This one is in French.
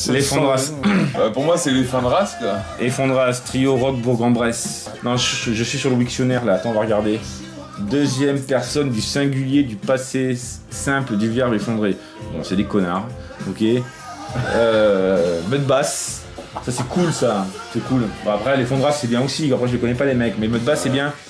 Les Fondras. Pour moi, c'est les fins de race, quoi. Les Fondras, trio rock Bourg-en-Bresse. Non, je suis sur le dictionnaire là, attends, on va regarder. Deuxième personne du singulier du passé simple du verbe effondré. Bon, c'est des connards, ok. Mud Bass, ça c'est cool ça, c'est cool. Bon, après, les Fondras c'est bien aussi, après je les connais pas les mecs, mais Mud Bass c'est bien.